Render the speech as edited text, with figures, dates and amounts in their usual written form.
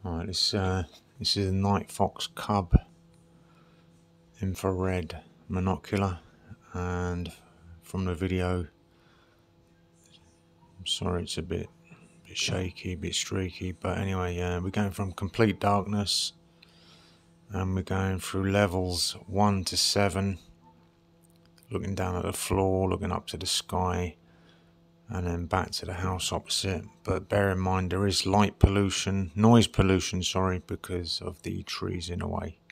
Alright, this is a Nightfox Cub infrared monocular, and from the video, I'm sorry it's a bit shaky, a bit streaky, but anyway, we're going from complete darkness and we're going through levels 1 to 7, looking down at the floor, looking up to the sky, and then back to the house opposite. But bear in mind there is noise pollution, sorry, because of the trees in the way.